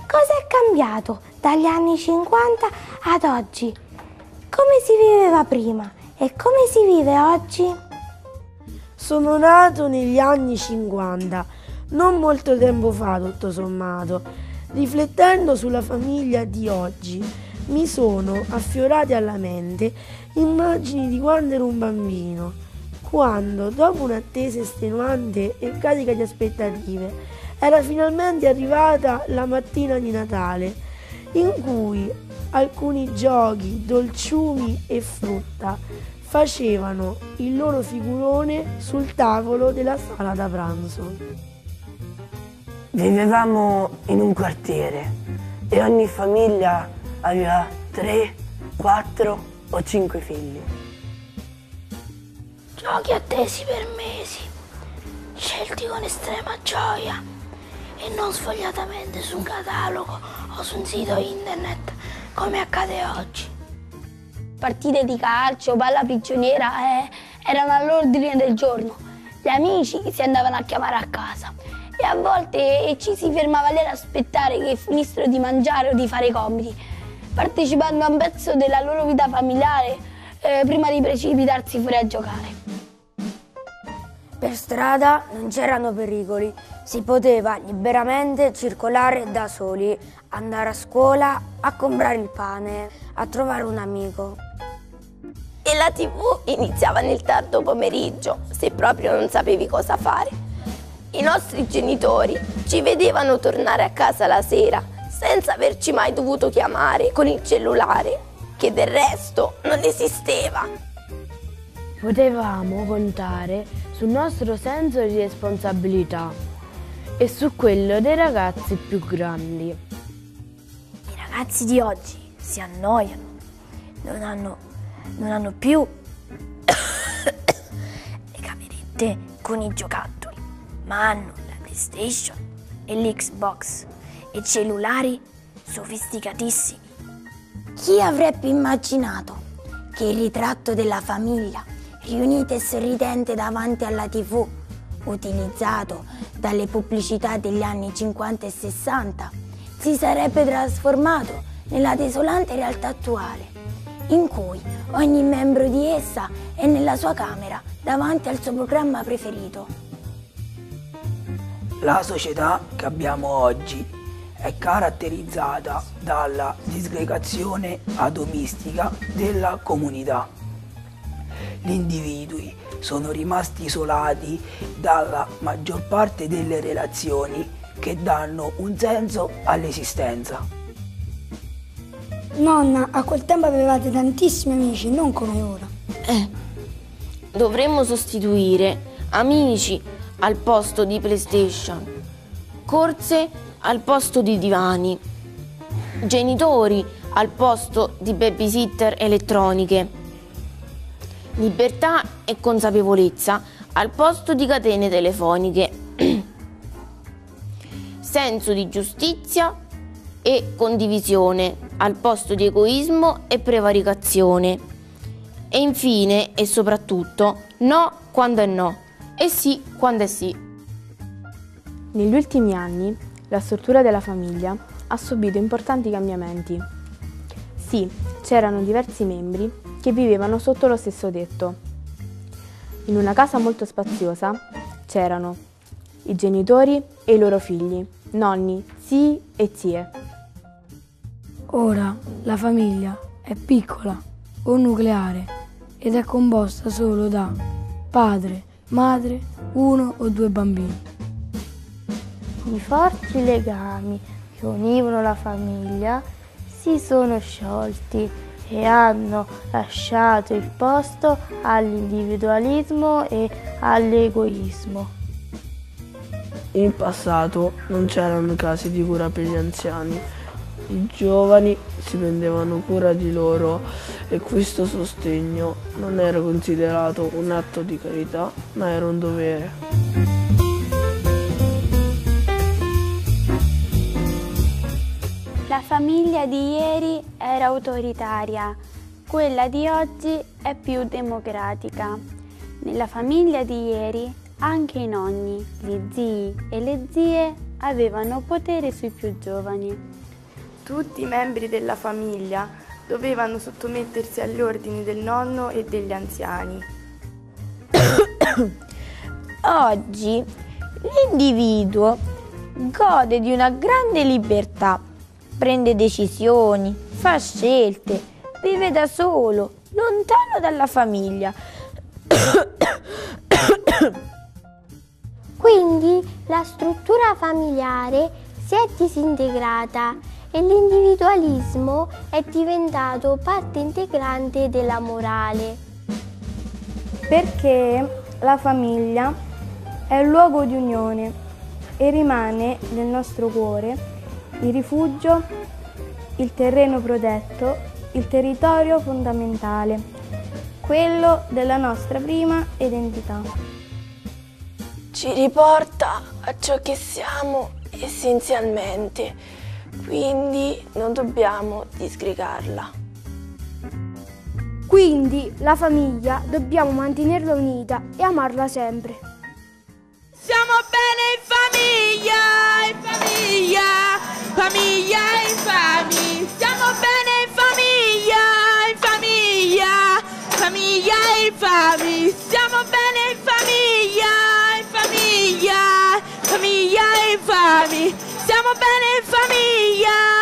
Cosa è cambiato dagli anni 50 ad oggi? Come si viveva prima e come si vive oggi? Sono nato negli anni 50, non molto tempo fa tutto sommato. Riflettendo sulla famiglia di oggi, mi sono affiorate alla mente immagini di quando ero un bambino, quando, dopo un'attesa estenuante e carica di aspettative, era finalmente arrivata la mattina di Natale, in cui alcuni giochi, dolciumi e frutta facevano il loro figurone sul tavolo della sala da pranzo. Vivevamo in un quartiere e ogni famiglia aveva 3, 4 o 5 figli. Giochi attesi per mesi, scelti con estrema gioia e non sfogliatamente su un catalogo o su un sito internet come accade oggi. Partite di calcio, palla prigioniera erano all'ordine del giorno. Gli amici si andavano a chiamare a casa e a volte ci si fermava lì ad aspettare che finissero di mangiare o di fare i compiti, partecipando a un pezzo della loro vita familiare prima di precipitarsi fuori a giocare. Per strada non c'erano pericoli, si poteva liberamente circolare da soli, andare a scuola, a comprare il pane, a trovare un amico. E la TV iniziava nel tardo pomeriggio, se proprio non sapevi cosa fare. I nostri genitori ci vedevano tornare a casa la sera, senza averci mai dovuto chiamare con il cellulare, che del resto non esisteva. Potevamo contare sul nostro senso di responsabilità e su quello dei ragazzi più grandi. I ragazzi di oggi si annoiano, non hanno più le camerette con i giocattoli, ma hanno la PlayStation e l'Xbox e cellulari sofisticatissimi. Chi avrebbe immaginato che il ritratto della famiglia, riunita e sorridente davanti alla TV, utilizzato dalle pubblicità degli anni 50 e 60, si sarebbe trasformato nella desolante realtà attuale, in cui ogni membro di essa è nella sua camera davanti al suo programma preferito. La società che abbiamo oggi è caratterizzata dalla disgregazione atomistica della comunità. Gli individui sono rimasti isolati dalla maggior parte delle relazioni che danno un senso all'esistenza. Nonna, a quel tempo avevate tantissimi amici, non come ora. Dovremmo sostituire amici al posto di PlayStation, corse al posto di divani, genitori al posto di babysitter elettroniche, libertà e consapevolezza al posto di catene telefoniche, senso di giustizia e condivisione al posto di egoismo e prevaricazione, e infine e soprattutto no quando è no e sì quando è sì. Negli ultimi anni la struttura della famiglia ha subito importanti cambiamenti. Sì, c'erano diversi membri che vivevano sotto lo stesso tetto. In una casa molto spaziosa c'erano i genitori e i loro figli, nonni, zii e zie. Ora la famiglia è piccola o nucleare ed è composta solo da padre, madre, 1 o 2 bambini. I forti legami che univano la famiglia si sono sciolti e hanno lasciato il posto all'individualismo e all'egoismo. In passato non c'erano case di cura per gli anziani. I giovani si prendevano cura di loro e questo sostegno non era considerato un atto di carità, ma era un dovere. La famiglia di ieri era autoritaria, quella di oggi è più democratica. Nella famiglia di ieri anche i nonni, gli zii e le zie avevano potere sui più giovani. Tutti i membri della famiglia dovevano sottomettersi agli ordini del nonno e degli anziani. Oggi l'individuo gode di una grande libertà, prende decisioni, fa scelte, vive da solo, lontano dalla famiglia. Quindi la struttura familiare si è disintegrata e l'individualismo è diventato parte integrante della morale. Perché la famiglia è un luogo di unione e rimane nel nostro cuore il rifugio, il terreno protetto, il territorio fondamentale, quello della nostra prima identità. Ci riporta a ciò che siamo essenzialmente, quindi non dobbiamo disgregarla. Quindi la famiglia dobbiamo mantenerla unita e amarla sempre. Siamo bene in famiglia, famiglia e infami. Stiamo bene in famiglia, famiglia e infami. Stiamo bene in famiglia, famiglia e infami. Stiamo bene in famiglia.